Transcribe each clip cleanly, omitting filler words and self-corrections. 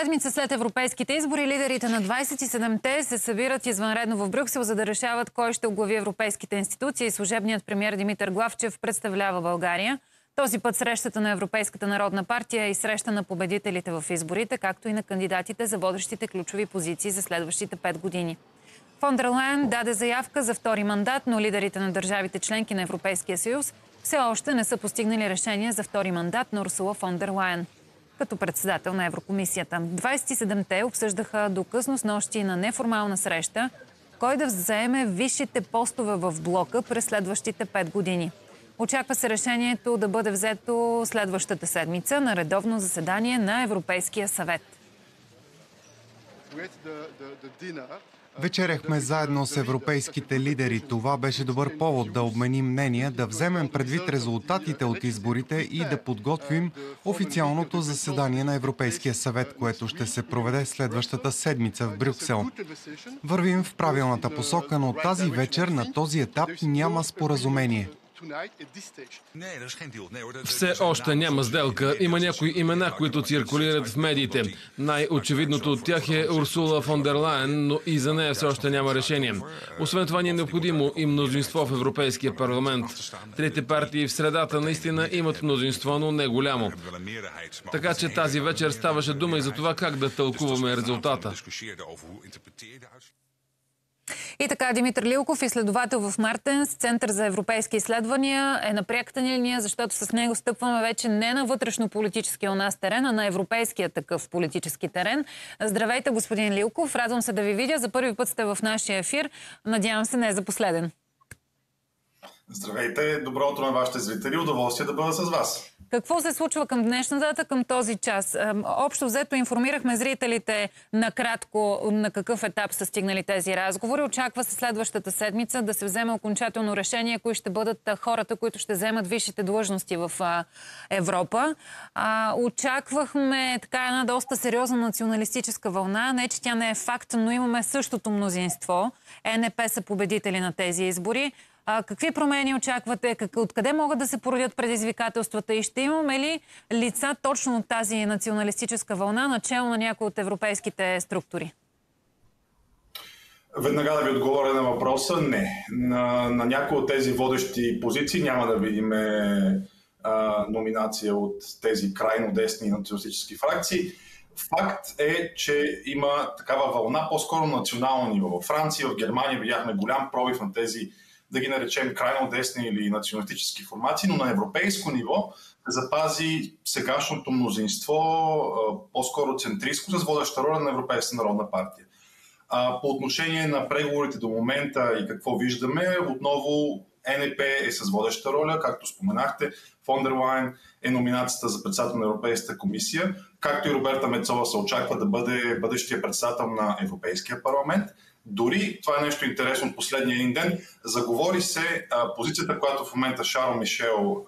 седмица след европейските избори, лидерите на 27-те се събират извънредно в Брюксел, за да решават кой ще оглави европейските институции. Служебният премиер Димитър Главчев представлява България. Този път срещата на Европейската народна партия и среща на победителите в изборите, както и на кандидатите за водещите ключови позиции за следващите 5 години. Фон дер Лайен даде заявка за втори мандат, но лидерите на държавите членки на Европейския съюз все още не са постигнали решение за втори мандат на Урсула фон дер Лайен като председател на Еврокомисията. 27-те обсъждаха до късно снощи на неформална среща кой да заеме висшите постове в блока през следващите 5 години. Очаква се решението да бъде взето следващата седмица на редовно заседание на Европейския съвет. Вечеряхме заедно с европейските лидери. Това беше добър повод да обменим мнения, да вземем предвид резултатите от изборите и да подготвим официалното заседание на Европейския съвет, което ще се проведе следващата седмица в Брюксел. Вървим в правилната посока, но тази вечер на този етап няма споразумение. Все още няма сделка. Има някои имена, които циркулират в медиите. Най-очевидното от тях е Урсула фон дер Лайен, но и за нея все още няма решение. Освен това ни е необходимо и мнозинство в Европейския парламент. Трите партии в средата наистина имат мнозинство, но не голямо. Така че тази вечер ставаше дума и за това как да тълкуваме резултата. И така, Димитър Лилков, изследовател в Мартенс, Център за европейски изследвания, е на пряката линия, защото с него стъпваме вече не на вътрешно-политическия у нас терен, а на европейския такъв политически терен. Здравейте, господин Лилков. Радвам се да ви видя. За първи път сте в нашия ефир. Надявам се, не е за последен. Здравейте, добро утро на вашите зрители. Удоволствие да бъда с вас. Какво се случва към днешна дата, към този час? Общо взето информирахме зрителите накратко на какъв етап са стигнали тези разговори. Очаква се следващата седмица да се вземе окончателно решение, кои ще бъдат хората, които ще вземат висшите длъжности в Европа. Очаквахме така една доста сериозна националистическа вълна. Не, че тя не е факт, но имаме същото мнозинство. ЕНП са победители на тези избори. Какви промени очаквате? Откъде могат да се породят предизвикателствата? И ще имаме ли лица точно от тази националистическа вълна, начало на някои от европейските структури? Веднага да ви отговоря на въпроса. Не. На някои от тези водещи позиции няма да видим номинация от тези крайно десни националистически фракции. Факт е, че има такава вълна, по-скоро национално ниво. В Франция, в Германия видяхме голям пробив на тези, да ги наречем крайно десни или националистически формации, но на европейско ниво запази сегашното мнозинство, по-скоро центристко, с водеща роля на Европейска народна партия. По отношение на преговорите до момента и какво виждаме, отново ЕНП е с водеща роля, както споменахте. Фон дер Лайен е номинацията за председател на Европейската комисия, както и Роберта Мецола се очаква да бъде бъдещия председател на Европейския парламент. Дори, това е нещо интересно от последния един ден, заговори се позицията, която в момента Шарл Мишел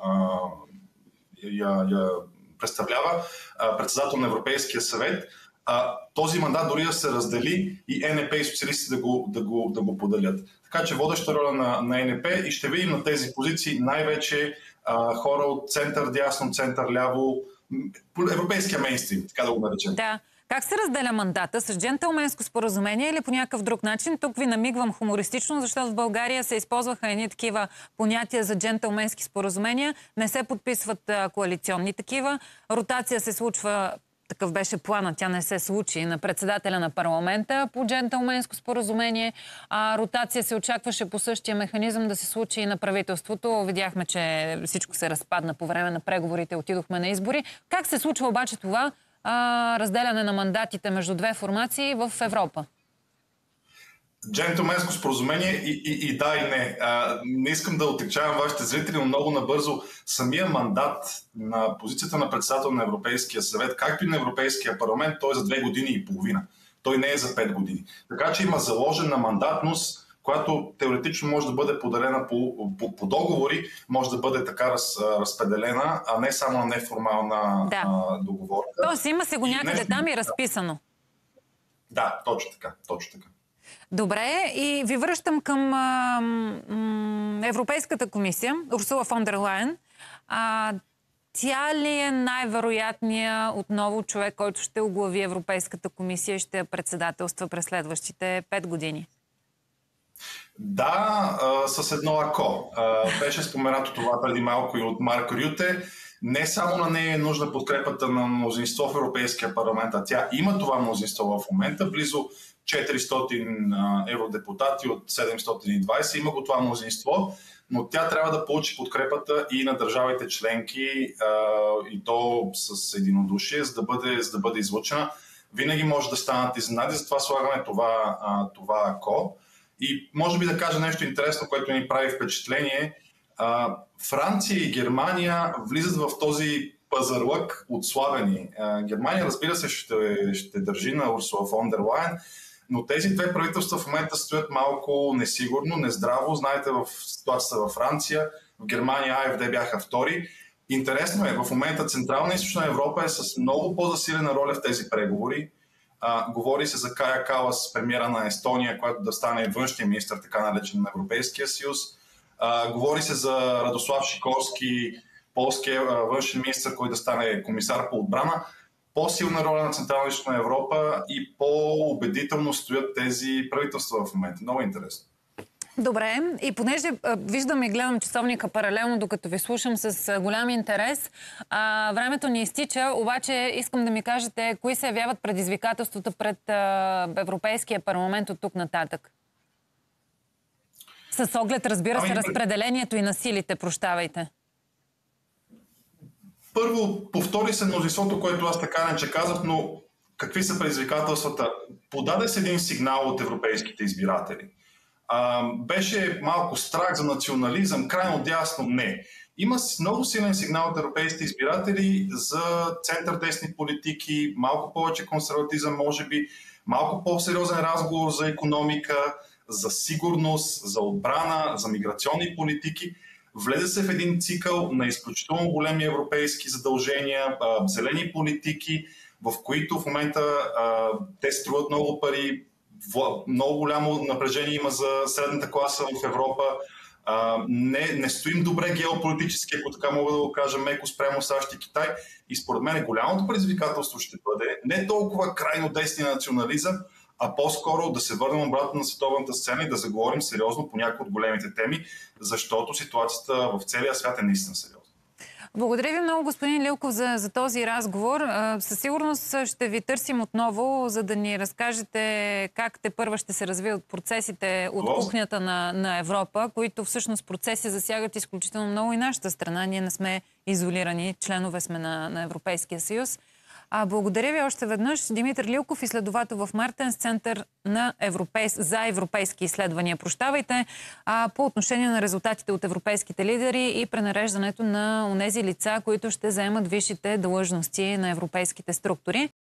я представлява, председател на Европейския съвет, този мандат дори да се раздели и ЕНП и социалистите да го поделят. Така че водеща роля на ЕНП и ще видим на тези позиции най-вече хора от център-дясно, център-ляво, европейския мейнстрим, така да го наречем. Да. Как се разделя мандата? С джентълменско споразумение или по някакъв друг начин? Тук ви намигвам хумористично, защото в България се използваха едни такива понятия за джентълменски споразумения. Не се подписват коалиционни такива. Ротация се случва, такъв беше планът, тя не се случи, на председателя на парламента по джентълменско споразумение. Ротация се очакваше по същия механизъм да се случи и на правителството. Видяхме, че всичко се разпадна по време на преговорите, отидохме на избори. Как се случва обаче това разделяне на мандатите между две формации в Европа? Джентълменско споразумение и да, и не. Не искам да отекчавам вашите зрители, но много набързо. Самия мандат на позицията на председател на Европейския съвет, както и на Европейския парламент, той е за 2 години и половина. Той не е за 5 години. Така че има заложена мандатност, която теоретично може да бъде подарена по договори, може да бъде така разпределена, а не само на неформална договорка. Тоест има се го някъде там и разписано. Да, точно така. Добре, и ви връщам към Европейската комисия, Урсула фон дер Лайен. Тя ли е най-вероятният отново човек, който ще оглави Европейската комисия и ще председателства през следващите 5 години? Да, с едно ако. Беше споменато това преди малко и от Марк Рюте. Не само на нея е нужна подкрепата на мнозинство в Европейския парламент, а тя има това мнозинство в момента. Близо 400 евродепутати от 720 има го това мнозинство, но тя трябва да получи подкрепата и на държавите членки и то с единодушие, за да бъде излъчена. Винаги може да станат изненади, затова слагаме това ако. И може би да кажа нещо интересно, което ни прави впечатление. Франция и Германия влизат в този пазарлък отслабени. Германия, разбира се, ще държи на Урсула фон дер Лайен, но тези две правителства в момента стоят малко несигурно, нездраво. Знаете, в ситуацията във Франция, в Германия АФД бяха втори. Интересно е, в момента Централна и Източна Европа е с много по-засилена роля в тези преговори. Говори се за Кая Калас, премиера на Естония, която да стане външния министър, така наречен на Европейския съюз. Говори се за Радослав Шикорски, полския външен министър, който да стане комисар по отбрана. По-силна роля на Централна и Източна Европа и по-убедително стоят тези правителства в момента. Много интересно. Добре, и понеже виждам и гледам часовника паралелно, докато ви слушам с голям интерес, времето ни изтича, обаче искам да ми кажете кои се явяват предизвикателствата пред Европейския парламент от тук нататък. С оглед, разбира се, разпределението и на силите, прощавайте. Първо, повтори се мнозинството, което аз така не че казах, но какви са предизвикателствата? Подаде се един сигнал от европейските избиратели. Беше малко страх за национализъм, крайно дясно не. Има много силен сигнал от европейските избиратели за център-десни политики, малко повече консерватизъм, може би, малко по-сериозен разговор за икономика, за сигурност, за отбрана, за миграционни политики. Влезе се в един цикъл на изключително големи европейски задължения, зелени политики, в които в момента те струват много пари, много голямо напрежение има за средната класа в Европа. Не стоим добре геополитически, ако така мога да го кажа, меко спрямо САЩ и Китай. И според мен голямото предизвикателство ще бъде не толкова крайно десния национализъм, а по-скоро да се върнем обратно на световната сцена и да заговорим сериозно по някои от големите теми, защото ситуацията в целия свят е наистина сериозна. Благодаря ви много, господин Лилков, за този разговор. Със сигурност ще ви търсим отново, за да ни разкажете как тепърва ще се развиват процесите от кухнята на Европа, които всъщност процеси засягат изключително много и нашата страна. Ние не сме изолирани, членове сме на Европейския съюз. Благодаря ви още веднъж. Димитър Лилков, изследовател в Мартенс център за европейски изследвания. Прощавайте, по отношение на резултатите от европейските лидери и пренареждането на онези лица, които ще заемат висшите длъжности на европейските структури.